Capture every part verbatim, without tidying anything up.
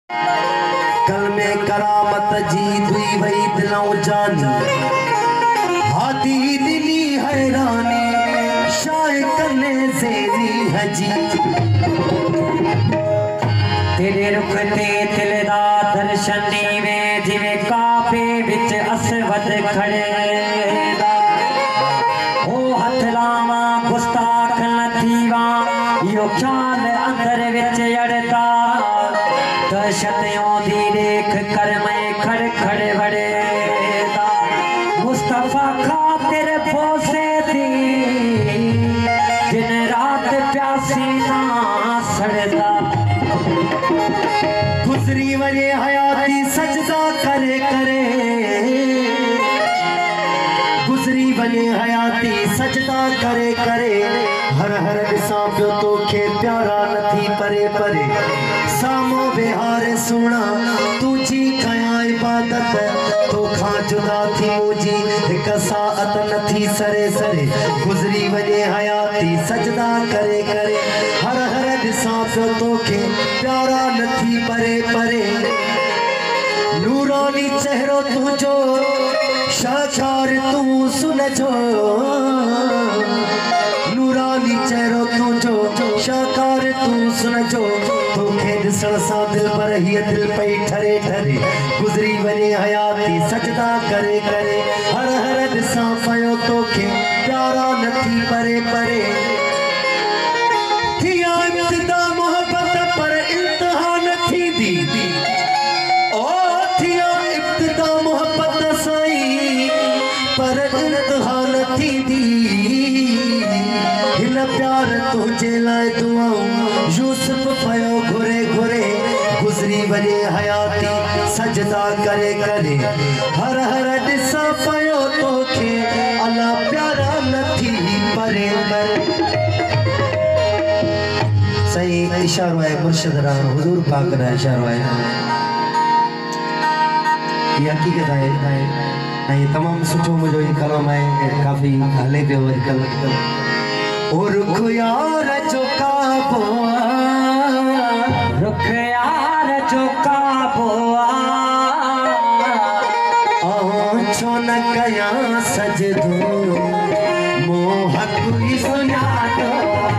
कल में करामत जी दुई वही दिलाऊं जानी हाथी दिली हैरानी शाय करने से दी हजी तेरे रुख ते तिलदा दर्शन वे जिवे काबे विच असवद खड़े ओ हथ लावा गुस्ताख न थीवा यो ख्याल अंदर विच अड़ता दहशतियों दी देख कर मैं खड़ खड़ बड़ेदा मुस्तफा खातिर बोसे दी दिन रात प्यासी ना सड़दा गुजरी वजे हयाती सजदा करे करे गुजरी वजे हयाती सजदा करे करे हर हर दिसा पियो तोखे प्यारा नथी परे परे सामो बिहार सुना तुझी कया इबादत तोखा जुदा थी मुझी एक साअत नथी सरे सरे गुजरी वजे हयाती सजदा करे करे हर हर दिसा पियो तोखे प्यारा नथी परे परे नूरानी चेहरो तुझो शाकार तू सुन जो नूरानी चेहरो तुझो शाकार तू सुन जो तोखे दिसण सां दिल पर ही दिल पई ठरे ठरे गुजरी वने हयाती सजदा करे करे हर हर दिसां पयो तोखे प्यारा नथी परे परे थिया इब्तिदा मोहब्बत पर इंतहा नथी दी ओ थिया इब्तिदा मोहब्बत साईं पर इंतहा नथी दी हिन प्यार तुझे लाए दुआऊं यूसुफ पयो घुरे घुरे गुजरी वने हयाती सजदा करे करे हर हर दिसा पयो तोखे अल्लाह प्यारा नथी परे परे सही इशारो है मुर्शिद राम हुजूर पाक का इशारो है ये हकीकत है ये तमाम सुठो मुझो ये कलाम है काफी हले पे और कल और रुख यार जो काबो रुख यार जो काबो आँचो न कया सजदो मोह कोई सुना दो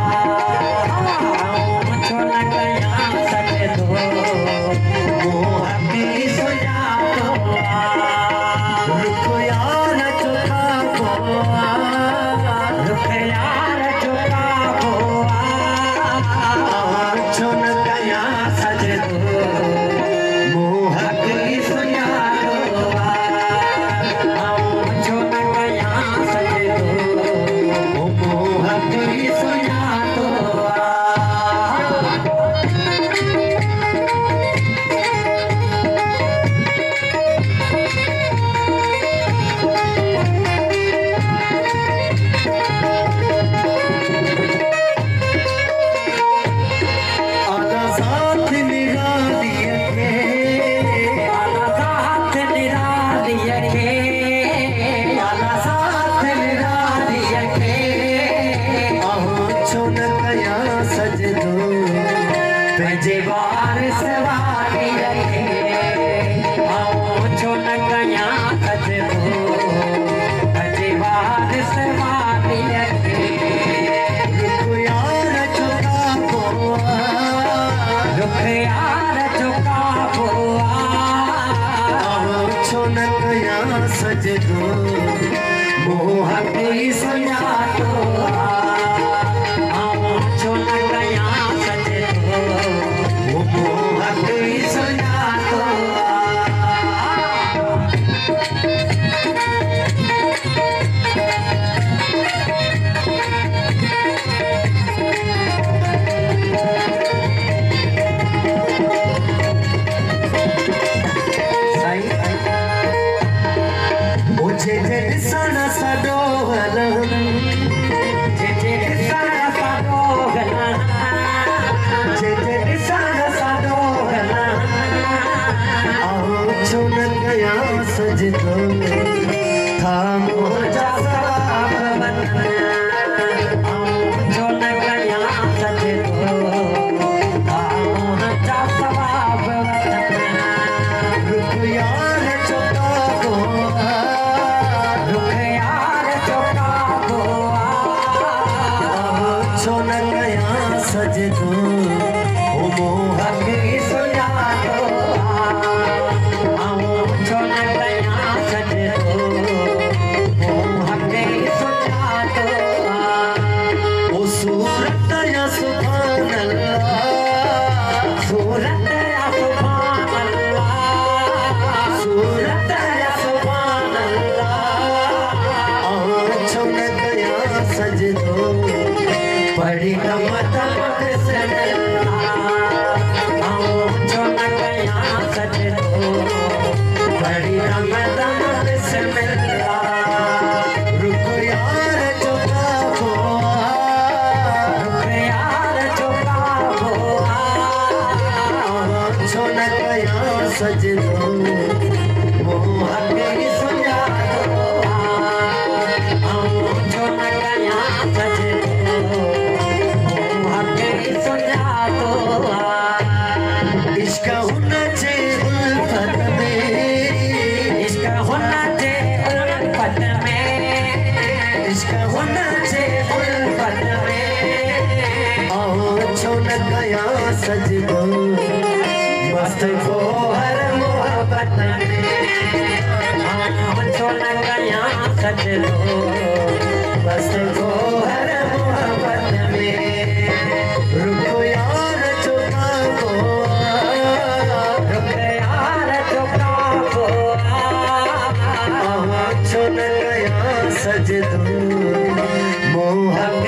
आँचो न कया सजदो मोह कोई सुना दो रुख यार जो काबो रुख यार जो काबो आँचो न कया सजदो मोह कोई सुना दो आँचो न कया सजदो मोह कोई सुना दो आला साथ निराली के आला साथ निराली के आला साथ निराली के आँचो न कया सजदो पंजे बार सवारी रखे आँचो न कया सजदो पंजे बार सवारी रखे रुख यार जो काबो रुख यार जो काबो आँचो न कया सजदो मोह कोई सुना दो आँचो न कया सजदो मोह कोई सुना दो मुझे ॾिसण सॾो हलनि जेजे ॾिसण सां हलनि मुझे ॾिसण सॾो हलनि आँचो न कया सजदो था मुंहिंजा सवाब वञनि आँचो न कया सजदो मुंहिंजा सवाब वञनि सज दो बड़ी कमत जो न गया सज दो बड़ी कमत रुको यार चुकाओ यार चुकाओ जो न गया सज दो मोह के सुझा दो जो न गया सज दो मोह के सुझा दो इश्क होना चाहिए उल्फत में इश्क होना चाहिए उल्फत में इश्क होना चाहिए उल्फत में आओ जो न गया सज दो मस्त को हर मोहब्बत में जो न गया सज दो मस्त को हर मोहब्बत में रुको यार चुकाओ रुक यार चुकाओ आओ जो न गया सज दो मोहब्बत